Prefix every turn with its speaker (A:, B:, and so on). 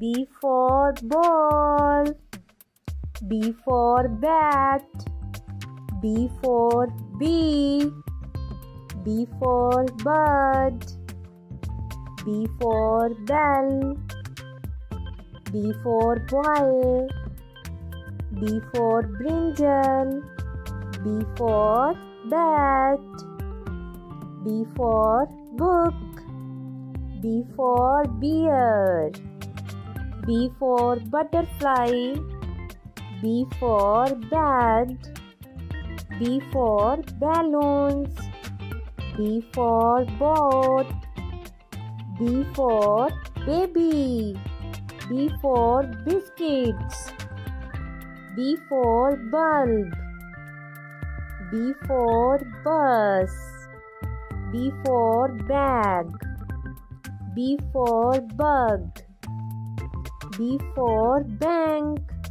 A: B for ball. B for bat. B for bee. B for bird. B for bell. B for boy. B for brinjal. B for bat. B for book. B for bear. B for butterfly. B for bed. B for balloons. B for boat. B for baby. B for biscuits. B for bulb. B for bus. B for bag. B for bug. B for bank.